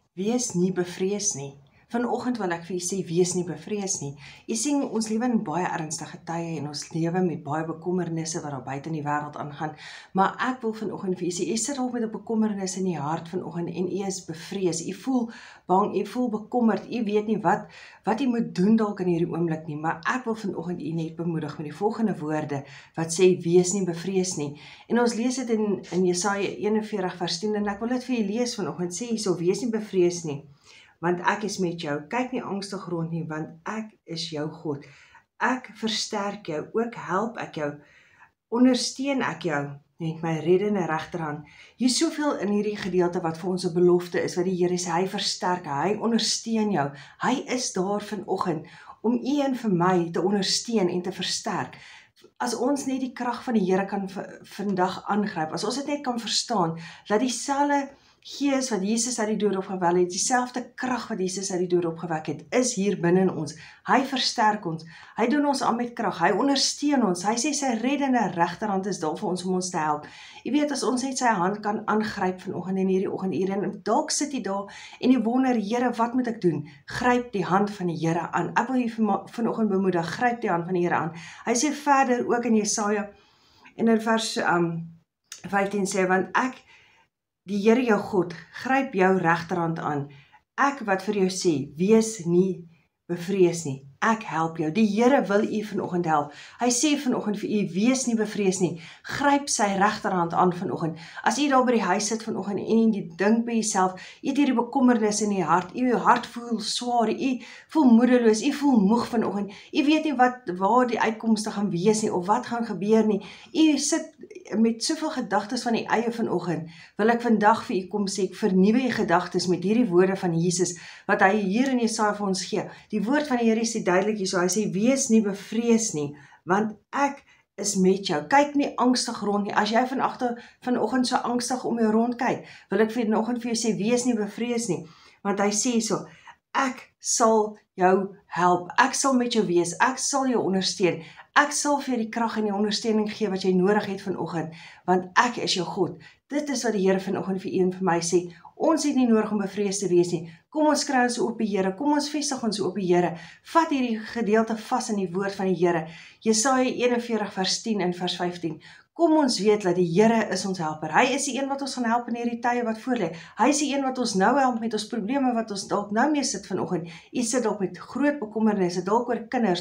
Wees nie bevrees nie. Vanoggend wil ek vir u sê, wees nie bevrees nie. U sien, ons lewe in baie ernstige tye en ons lewe met baie bekommernisse wat daar buite in die wêreld aangaan. Maar ek wil vanoggend vir u sê, u sit dalk met 'n bekommernis in die hart vanoggend en u is bevrees. U voel bang, u voel bekommerd. U weet nie wat u moet doen dalk in hierdie oomblik nie, maar ek wil vanoggend u net bemoedig met die volgende woorde wat sê, wees nie bevrees nie. En ons lees dit in Jesaja 41 vers 10 en ek wil dit vir u lees vanoggend. Sê hierso, wees nie bevrees nie, want ek is met jou. Kyk nie angstig rond nie, want ek is jou God. Ek versterk jou, ook help ek jou, ondersteun ek jou met my reddende regterhand. Hier is soveel in hierdie gedeelte wat vir ons 'n belofte is, wat die Here sê, hy versterk, hy ondersteun jou. Hy is daar vanoggend om u en vir my te ondersteun en te versterk. As ons net die krag van die Here kan vandag aangryp, as ons dit net kan verstaan, dat dieselfde Gees wat Jesus uit die dood opgewek het, dieselfde krag wat Jesus uit die dood opgewek het, is hier binne in ons. Hy versterk ons, hy doen ons aan met krag, hy ondersteun ons, hy sê sy reddende regterhand is daar vir ons te help. Jy weet, as ons net sy hand kan aangryp vanoggend en hierdie oggendure, en dalk sit jy daar en jy wonder, Here, wat moet ek doen? Gryp die hand van die Here aan. Ek wil jy vanoggend bemoedig, gryp die hand van die Here aan. Hy sê verder ook in Jesaja, en in vers 15 sê, want die Here jou God, gryp jou regterhand aan. Ek wat vir jou sê, wees nie bevrees nie. Ek help jou. Die Here wil u vanoggend help. Hy sê vanoggend vir u, wees nie bevrees nie. Gryp sy regterhand aan vanoggend. As u daar by die huis sit vanoggend en jy dink by jouself, u het hierdie bekommernis in die hart, u hart voel swaar, u voel moedeloos, u voel moeg vanoggend. U weet nie waar die uitkomste gaan wees nie, of wat gaan gebeur nie. U sit met soveel gedagtes van die eie vanoggend. Wil ek vandag vir u kom sê, ek vernuwe u gedagtes met hierdie woorde van Jesus, wat hy hier in Jesaja vir ons gee. Die woord van die Here sê duidelik hierso, hy sê, wees nie bevrees nie, want ek is met jou. Kyk nie angstig rond nie. As jy vanoggend so angstig om jou rond kyk, wil ek vanoggend vir jou sê, wees nie bevrees nie, want hy sê so, ek sal jou help, ek sal met jou wees, ek sal jou ondersteun, ek sal vir jou die krag en die ondersteuning gee wat jy nodig het vanoggend, want ek is jou God. Dit is wat die Here vanoggend vir u en vir my sê. Ons het nie nodig om bevrees te wees nie. Kom ons kry ons op die Here, kom ons vestig ons op die Here. Vat hierdie gedeelte vas in die woord van die Here. Jesaja 41 vers 10 en vers 15. Kom ons weet dat die Here is ons helper. Hy is die een wat ons gaan help in hierdie tye wat voorlê. Hy is die een wat ons nou help met ons probleme wat ons dalk nou mee sit vanoggend. U sit dalk met groot bekommernisse, dalk oor kinders,